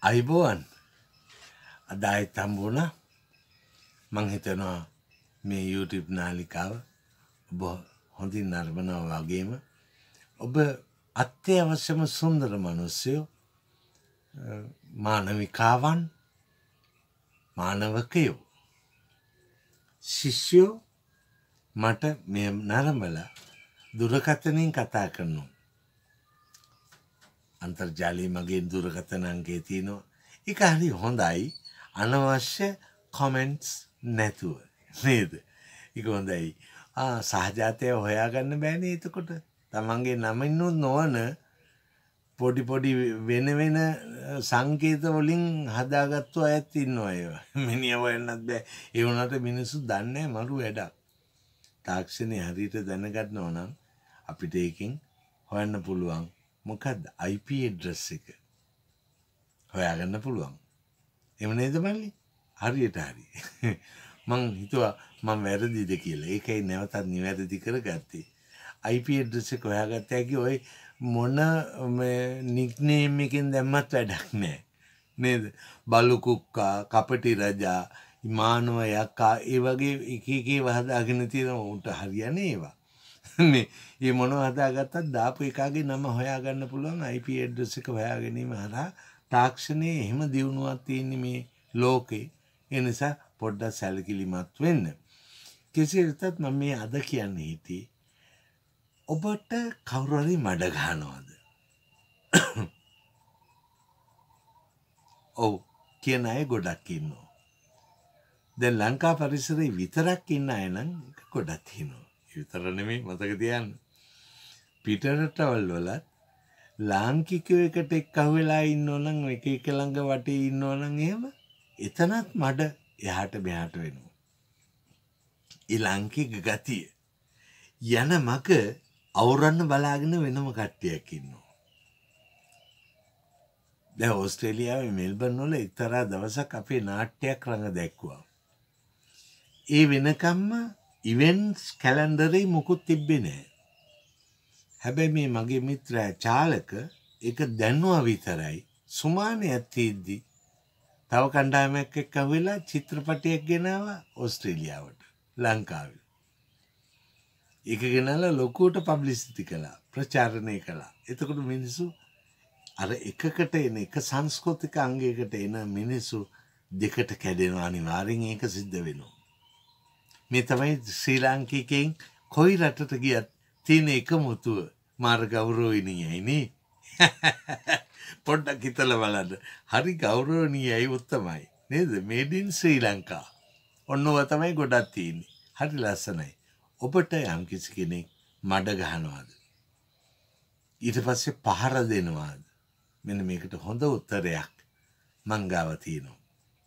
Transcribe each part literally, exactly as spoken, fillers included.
අයිබෝවන් අද ආයෙත් හම්බ වුණා. මං හිතනවා මේ YouTube නාලිකාව ඔබ හොඳින් නරඹනවා වගේම ඔබ අත්‍යවශ්‍යම සුන්දර මිනිස්සුયો මානවිකාවන් මානවකයෝ ශිෂ්‍යෝ මට මේ නරඹලා දුරකථනින් කතා කරනවා. අන්තර්ජාලයේ මගේ දුරකථන අංකය තියෙනවා. ඒක හරි හොඳයි. අනවශ්‍ය කමෙන්ට්ස් නැතුව නේද? ඒක හොඳයි. ආ සහජාතය හොයාගන්න බෑනේ එතකොට. තමන්ගේ නමිනුත් නොවන පොඩි පොඩි වෙන වෙන සංකේත වලින් හදාගත්තු අයත් ඉන්නවා ඒවා. මිනිහ හොයන්නත් බෑ. ඒ වුණාට මිනිස්සු දන්නේ මරු වැඩක්. තාක්ෂණය හරියට දැනගන්නවා නම් අපිට ඒකෙන් හොයන්න පුළුවන්. මොකද්ද I P address එක හොයාගන්න පුළුවන්. එහෙම නේද මල්ලි? හරියට හරි. මං හිතුවා මම වැරදිද කියලා. ඒකයි නැවතත් නිවැරදි කරගත්තේ. I P address එක හොයාගත්තා කි ඔය මොන නික්නේම් එකෙන් දැම්මත් වැඩක් නැහැ. නේද? බලු කුක්කා, කපටි රජා, මානව යකා ඒ වගේ එක එක ඒවා හදාගෙන තියෙන උන්ට හරියන්නේ ඒවා. මේ මේ මොනව හදාගත්තත් දාපු එකාගේ නම හොයාගන්න පුළුවන් I P address එක හොයා ගැනීම හරහා තාක්ෂණයේ එහෙම දියුණුවක් තියෙන්නේ මේ ලෝකේ. ඒ නිසා පොඩ්ඩක් සැලකිලිමත් වෙන්න. කෙසේ වෙතත් මම මේ අද කියන්නේ හිටියේ ඔබට කවුරු හරි මඩ ගන්නවද? ඔව් කියන අය ගොඩක් ඉන්නවා. දැන් ලංකා පරිසරයේ විතරක් ඉන්න අය නම් ගොඩක් තියෙනවා. විතර නෙමෙයි මතක තියන්න. පිටරටවල් වලත් ලාංකිකයෝ එකට එක්ක වෙලා ඉන්නවනම් එක එක ළඟ වටේ ඉන්නවනම් එහෙම එතනත් මඩ එහාට මෙහාට වෙනවා. ඒ ලාංකික ගතිය යන මක අවරන්න බලාගෙන වෙනම කට්ටියක් ඉන්නවා. දැන් ඕස්ට්‍රේලියාවේ මෙල්බන් වල එක්තරා දවසක් අපේ නාට්‍යයක් රඟ දැක්වුවා. ඒ වෙනකම්ම ඉවෙන්ට්ස් කැලෙන්ඩරේ මොකුත් තිබ්බේ නැහැ. හැබැයි මේ මගේ මිත්‍රයා චාලක ඒක දැනුවා විතරයි. සුමානයක් තියෙද්දි තව කණ්ඩායමක් එක්ක වෙලා චිත්‍රපටයක් ගෙනාවා ඕස්ට්‍රේලියාවට ලංකාවේ. ඒක ගෙනල්ලා ලොකුවට පබ්ලිසිටි කළා, ප්‍රචාරණය කළා. එතකොට මිනිස්සු අර එකකට එන එක සංස්කෘතික අංගයකට එන මිනිස්සු දෙකට කැඩෙනවා. අනිවාර්යෙන් ඒක සිද්ධ වෙනවා. මේ තමයි ශ්‍රී ලාංකිකයන් කොයි රටට ගියත් තියෙන එකමුතුව මාර ගෞරවණීයයි නේ. පොඩ්ඩක් හිතලා බලන්න. හරි ගෞරවණීයයි උත්තමයි නේද? මේඩ් ඉන් ශ්‍රී ලංකා. ඔන්නව තමයි ගොඩක් තියෙන්නේ. හරි ලස්සනයි. ඔබට යම් කිසි කෙනෙක් මඩ ගහනවාද? ඊට පස්සේ පහර දෙනවාද? මෙන්න මේකට හොඳ උත්තරයක් මං ගාව තියෙනවා.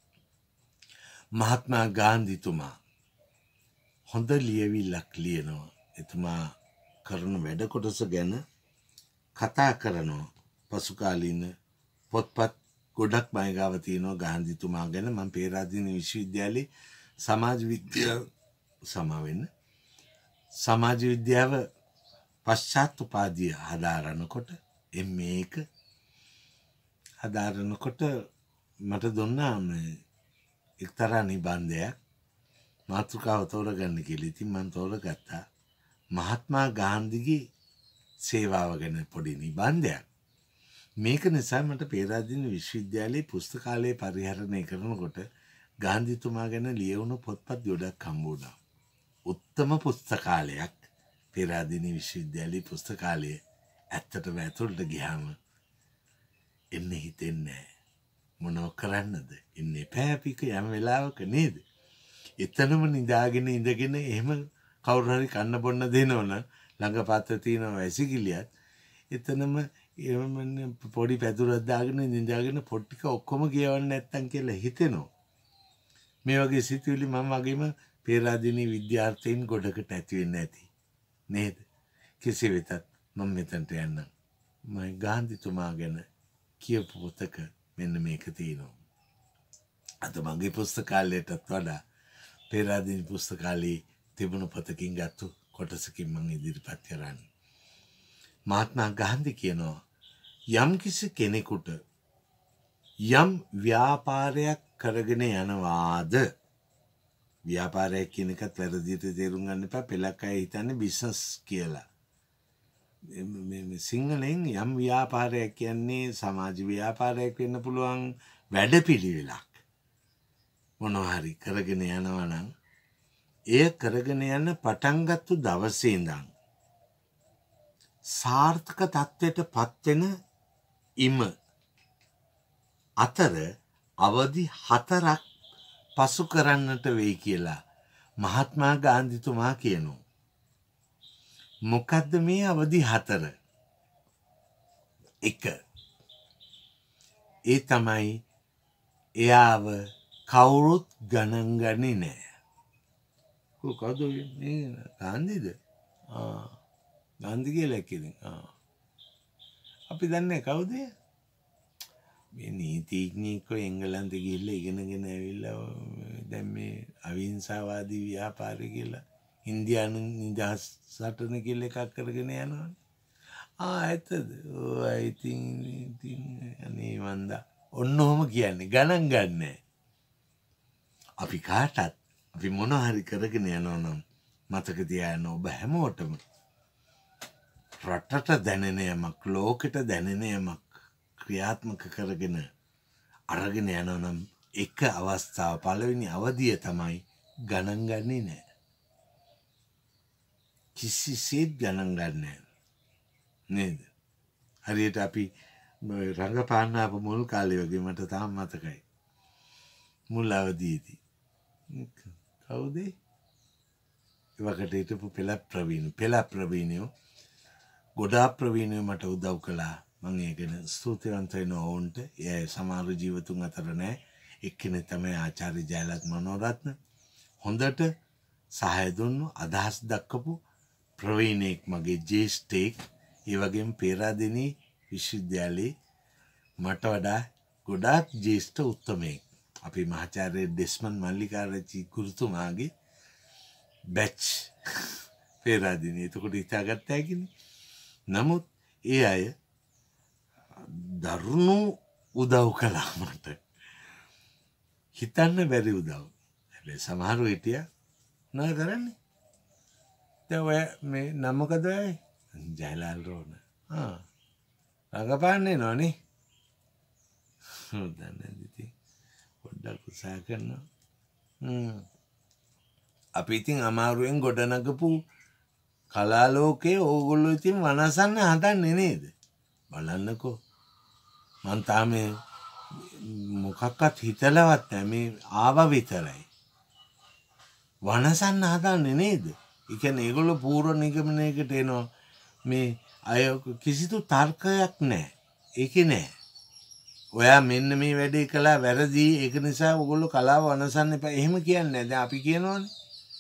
මහත්මා ගාන්ධිතුමා හොඳ ලියවිල්ලක් ලියනවා. එතුමා කරන වැඩ කොටස ගැන කතා කරනවා. පසුකාලීන පොත්පත් ගොඩක් මයි ගාව තියෙනවා ගාන්ධිතුමා ගැන. මම පේරාදෙණිය විශ්වවිද්‍යාලයේ සමාජ විද්‍යාව සමාවෙන්න සමාජ විද්‍යාව පශ්චාත් උපාධිය හදාරනකොට එම් ඒ එක හදාරනකොට මට දුන්නා මේ එක්තරා නිබන්ධයක් මාතෘකාව තෝරගන්න කියලා. ඉතින් මම තෝරගත්තා මහත්මා ගාන්ධිගේ සේවාව ගැන පොඩි නිබන්ධයක්. මේක නිසා මට පේරාදෙණිය විශ්වවිද්‍යාලයේ පුස්තකාලය පරිහරණය කරනකොට ගාන්ධිතුමා ගැන ලියවුණු පොත්පත් ගොඩක් හම්බ වුණා. උත්තම පුස්තකාලයක් පේරාදෙණිය විශ්වවිද්‍යාලයේ පුස්තකාලය. ඇත්තටම ඇතුළට ගියාම එන්න හිතෙන්නේ නැහැ. මොනව කරන්නද? ඉන්නේ පෑපික යම් වෙලාවක නේද? එතනම නිදාගෙන ඉඳගෙන එහෙම කවුරු හරි කන්න බොන්න දෙනවනම් ළඟ පාත්‍ර තියෙනවා වැසිකිළියත් එතනම එහෙම පොඩි පැදුරක් දාගෙන නිදාගෙන පොත් ටික ඔක්කොම කියවන්න නැත්තම් කියලා හිතෙනවා. මේ වගේ සිතුවිලි මම වගේම පේරාදෙණිය විද්‍යාර්ථීන් ගොඩකට ඇති වෙන්නේ නැති නේද? කෙසේ වෙතත් මම මෙතනට යන්න මම ගාන්ධිතුමා ගැන කියපු පොතක මෙන්න මේක තියෙනවා. අද මගේ පුස්තකාලයටත් වඩා පේරාදෙණිය පුස්තකාලයේ තිබුණු පොතකින් ගත්තු කොටසකින් මම ඉදිරිපත් කරන්නේ. මහත්මා ගාන්ධි කියනවා යම් කිසි කෙනෙකුට යම් ව්‍යාපාරයක් කරගෙන යනවාද ව්‍යාපාරයක් කියන එකත් වැරදියට තේරුම් ගන්න එපා. පෙළක් අය හිතන්නේ බිස්නස් කියලා. මේ සිංහලෙන් යම් ව්‍යාපාරයක් කියන්නේ සමාජ ව්‍යාපාරයක් වෙන්න පුළුවන්, වැඩපිළිවෙලක් මොනවා හරි කරගෙන යනවා නම් එය කරගෙන යන පටන් ගත්ත දවසේ ඉඳන් සාර්ථක තත්ත්වයට පත්වෙන ඉම අතර අවදි හතරක් පසු කරන්නට වෙයි කියලා මහත්මා ගාන්ධිතුමා කියනවා. මොකද්ද මේ අවදි හතර? එක, ඒ තමයි එයාව කවුරුත් ගණන් ගන්නේ නැහැ. කවුද මේ? ගාන්ධිද? ආ ගාන්ධි කියලා කෙනෙක්. ආ අපි දන්නේ කවුද? මේ නීතිඥයෙක්ව එංගලන්තේ ගිහිල්ලා ඉගෙනගෙන ඇවිල්ලා දැන් මේ අවිහිංසාවාදී ව්‍යාපාරය කියලා ඉන්දියානු නිදහස් සටන කියලා එකක් කරගෙන යනවානේ. ආ ඇත්තද? ඔව් ඉතින් ඉතින් අනේ මන්දා ඔන්න ඔහම කියන්නේ ගණන් ගන්නෑ. අපි කාටත් අපි මොන හරි කරගෙන යනවා නම් මතක තියාගන්න ඔබ හැමෝටම රටට දැනෙන යමක්, ලෝකෙට දැනෙන යමක් ක්‍රියාත්මක කරගෙන අරගෙන යනවා නම් එක අවස්ථාව, පළවෙනි අවධිය තමයි ගණන් ගන්නේ නැහැ. කිසිසේත් ගණන් ගන්නෑ නේද? හරියට අපි රංගපාන්න ආපු මුල් කාලේ වගේ මට තාම මතකයි. මුල් අවධියේදී කවුද? ඉවකට හිටපු පෙළ ප්‍රවීණ පෙළ ප්‍රවීණයෝ ගොඩාක් ප්‍රවීණයෝ මට උදව් කළා. මම ඒ ගැන ස්තුතිවන්ත වෙනවා ඔවුන්ට. ඒ සමහර ජීවතුන් අතර නැහැ. එක්කෙනෙක් තමයි ආචාර්ය ජයලත් මනෝරත්න. හොඳට සහාය දුන්නු, අදහස් දක්වපු ප්‍රවීණෙක්, මගේ ජේෂ්ඨෙක්. ඒ වගේම පේරාදෙණිය විශ්වවිද්‍යාලයේ මට වඩා ගොඩාක් ජේෂ්ඨ උත්තමයෙක්. අපි මහාචාර්ය ඩෙස්මන් මල්ලිකාරච්චි ගුරුතුමාගේ බැච් පේරාදෙණිය. එතකොට හිතාගත්ත හැකිනේ. නමුත් ඒ අය දරුණු උදව් කළා මට. හිතන්න බැරි උදව්. හැබැයි සමහරව හිටියා නෑ කරන්නේ. දැන් ඔය මේ නම මොකද ඔය? ජයලාල් රෝහණ. ආ. රඟපාන්නේ නෝනේ. දන්නේ ඉතින් පොඩ්ඩක් උත්සාහ කරනවා. හ්ම්. අපි ඉතින් අමාරුවෙන් ගොඩනගපු කලා ලෝකේ ඕගොල්ලෝ ඉතින් වනසන්න හදන්නේ නේද? බලන්නකෝ. මං තාම මොකක්වත් හිතලවත් නැහැ. මේ ආව විතරයි. වනසන්න හදන්නේ නේද? ඒ කියන්නේ ඒගොල්ලෝ පූර්ව නිගමනයකට එනවා. මේ අය කිසිදු තර්කයක් නැහැ. ඒකේ නැහැ. ඔයා මෙන්න මේ වැඩේ කළා වැරදි. ඒක නිසා ඕගොල්ලෝ කලාව වනසන්න එපා. එහෙම කියන්නේ නැහැ. දැන් අපි කියනවනේ.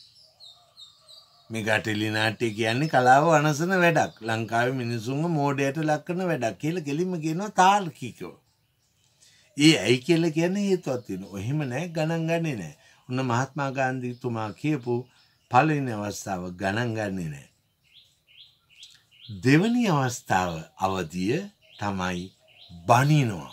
මේ ගැටලි නාට්‍ය කියන්නේ කලාව වනසන වැඩක්. ලංකාවේ මිනිසුන්ව මෝඩයට ලක් කරන වැඩක් කියලා කෙලින්ම කියනවා තාර්කිකව. ඒ ඇයි කියලා කියන්නේ හේතුවක් තියෙනවා. එහෙම නැහැ, ගණන් ගන්නේ නැහැ. ඔන්න මහත්මා ගාන්ධිතුමා කියපු පළවෙනි අවස්ථාව ගණන් ගන්නේ නැහැ. දෙවෙනි අවස්ථාව අවධිය තමයි බනිනවා.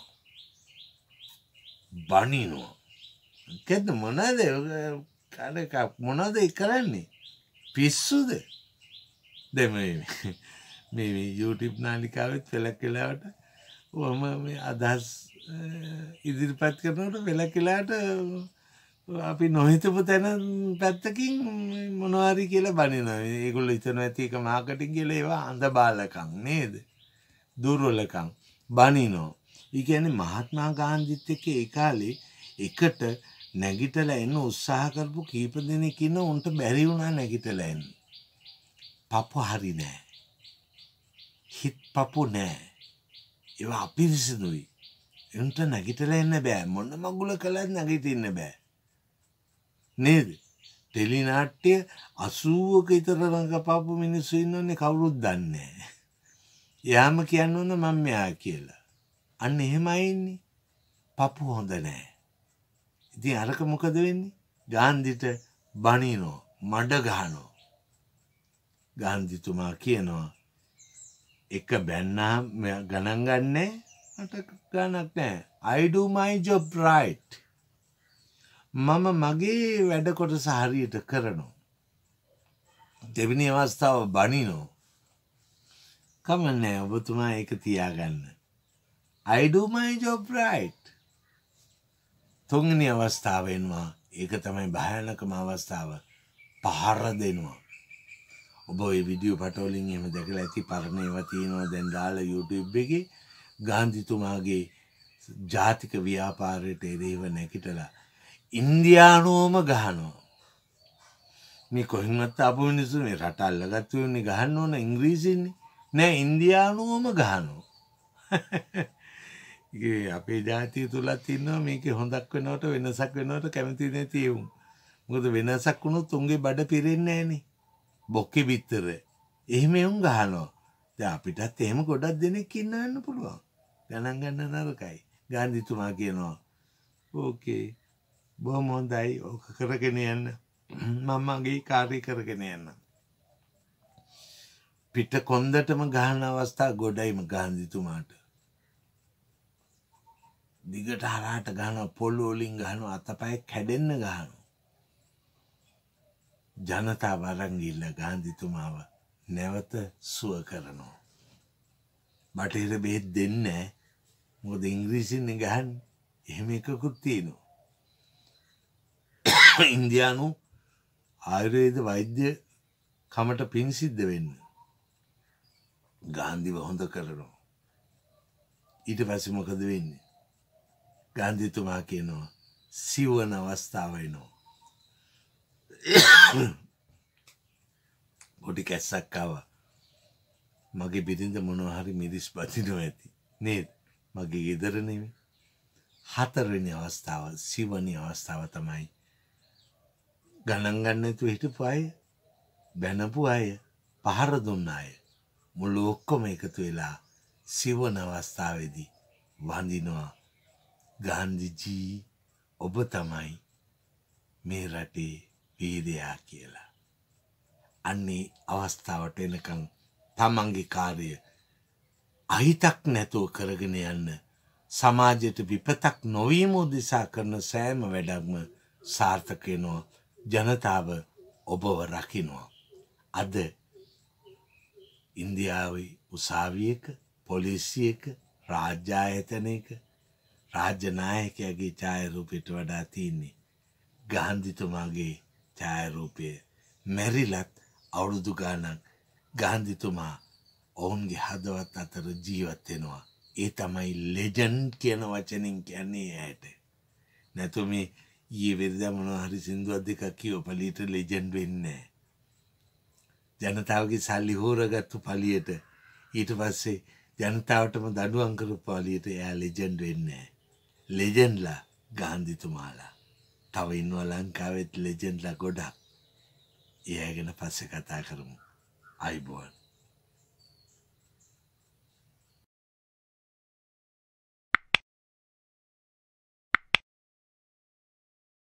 බනිනවා. කෙද මොනවාද කාලේක මොනවාද කරන්නේ? පිස්සුද? දැන් මේ මේ YouTube නාලිකාවෙත් පෙළක් වෙලාවට ඔහම මේ අදහස් ඉදිරිපත් කරනකොට පෙළක් වෙලාවට අපි නොහිතපු තැන පැත්තකින් මොනවා හරි කියලා බනිනවා. ඒගොල්ලෝ හිතනවා ඇති එක මාකටිං කියලා. ඒවා අඳබාලකම් නේද? දුර්වලකම් බනිනවා. ඒ කියන්නේ මහත්මා ගාන්ධිත් එක්ක ඒ කාලේ එකට නැගිටලා එන්න උත්සාහ කරපු කීප දෙනෙක් ඉන්න උන්ට බැරි වුණා නැගිටලා එන්න. පපු හරි නෑ. හිත පපු නෑ. ඒවා අපිරිසිදුයි. උන්ට නැගිටලා එන්න බෑ. මොන මගුල කළත් නැගිටින්න බෑ. නේද? ටෙලි නාට්‍ය අසූවක විතර රඟපාපු මිනිස්සු ඉන්නෝනේ කවුරුත් දන්නේ නෑ. යාම කියන්න ඕන මම මෙයා කියලා. අන්න එහෙමයි ඉන්නේ. පපු හොඳ නෑ. ඉතින් අරක මොකද වෙන්නේ? ගාන්ධිට බනිනෝ, මඩ ගහනෝ. ගාන්ධිතුමා කියනවා එක බැන්නා ගණන් ගන්නෑ. මට ගණනක් නෑ. I do my job right. මම මගේ වැඩ කොටස හරියට කරනවා. දෙවෙනි අවස්ථාව බනිනෝ. කමන්නේ ඔබතුමා ඒක තියාගන්න. I do my job right. තුන්වෙනි අවස්ථාව එනවා. ඒක තමයි භයානකම අවස්ථාව. පහර දෙනවා. ඔබ ඔය වීඩියෝ පටවලින් එහෙම දැකලා ඇති පරණ ඒවා තියෙනවා දැන් දාලා YouTube එකේ ගාන්ධිතුමාගේ ජාතික ව්‍යාපාරයට එරෙහිව නැගිටලා ඉන්දියානුවම ගහනවා. මේ කොහෙන්වත් ආපු මිනිස්සු මේ රට අල්ලගත්තු වෙන්නේ ගහන්න ඕන ඉංග්‍රීසින්නේ. නෑ ඉන්දියානුවම ගහනවා. ඒ අපේ ජාතිය තුලත් ඉන්නවා මේකේ හොඳක් වෙනවට වෙනසක් වෙනවට කැමති නැති එවුන්. මොකද වෙනසක් වුණොත් උන්ගේ බඩ පිරෙන්නේ නෑනේ. බොක්කේ බිත්තර. එහෙම එවුන් ගහනවා. දැන් අපිටත් එහෙම ගොඩක් දෙනෙක් ඉන්නවන්න පුළුවන්. ගණන් ගන්න නරකයි. ගාන්ධිතුමා කියනවා ඕකේ බොහොම හොඳයි ඕක කරගෙන යන්න. මම මගේ කාර්ය කරගෙන යන්න. පිට කොන්දටම ගහන අවස්ථා ගොඩයිම ගාන්ධිතුමාට. දිගට හරහට ගහනවා පොළොව වලින් ගහනවා අතපය කැඩෙන්න ගහනවා. ජනතාව අරන් ගිහිල්ලා ගාන්ධිතුමාව නැවත සුව කරනවා. බටහිර බෙහෙත් දෙන්නේ නැහැ. මොකද ඉංග්‍රීසියෙන් ගහන්නේ. එහෙම එකකුත් තියෙනවා. ඉන්දියානු ආයුර්වේද වෛද්‍ය කමට පින් සිද්ධ වෙන්න. ගාන්ධිව හොඳ කරනවා. ඊට පස්සේ මොකද වෙන්නේ? ගාන්ධිතුමා කියනවා සිවන අවස්ථාව එනවා. පොඩි කැස්සක් ආවා. මගේ බිරිඳ මොනවා හරි මිරිස් බදිනවා ඇති. නේද? මගේ ගෙදර නෙමෙයි. හතරවෙනි අවස්ථාව සිවනි අවස්ථාව තමයි ගණන් ගන්න නැතුව හිටපු අය, බැනපු අය, පහර දුන්න අය මුළු ඔක්කොම එකතු වෙලා සිවන අවස්ථාවේදී වඳිනවා ගාන්ධිජී ඔබ තමයි මේ රටේ වීරයා කියලා. අන්නේ අවස්ථාවට එනකන් තමන්ගේ කාර්ය අහිතක් නැතුව කරගෙන යන්න සමාජයට විපතක් නොවීම උදෙසා කරන සෑම වැඩක්ම සාර්ථක වෙනවා. ජනතාව ඔබව රකින්නවා. අද ඉන්දියාවේ උසාවියක පොලිසියක රාජ්‍ය ආයතනයක රාජ්‍ය නායකයාගේ ඡායාරූපයට වඩා තියෙන්නේ ගාන්ධිතුමාගේ ඡායාරූපය. මෙරිලත් අවුරුදු ගානක් ගාන්ධිතුමා ඔවුන්ගේ හදවත් අතර ජීවත් වෙනවා. ඒ තමයි ලෙජන්ඩ් කියන වචනෙන් කියන්නේ ඇයට. නැතු මේ ඊයේ වෙරදා මොනවා හරි සින්දුවක් දෙකක් කියව පළියට ලෙජන්ඩ් වෙන්නේ නැහැ. ජනතාවගේ සල්ලි හොරගත්තු පළියට ඊට පස්සේ ජනතාවටම දඬුවම් කරපු පළියට එයා ලෙජන්ඩ් වෙන්නේ නැහැ. ලෙජන්ඩ්ලා ගාන්ධිතුමාලා. තව ඉන්නවා ලංකාවෙත් ලෙජන්ඩ්ලා ගොඩක්. ඒ ගැන පස්සේ කතා කරමු. අයිබෝන්.